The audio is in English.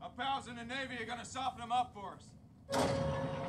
Our pals in the Navy are gonna soften them up for us.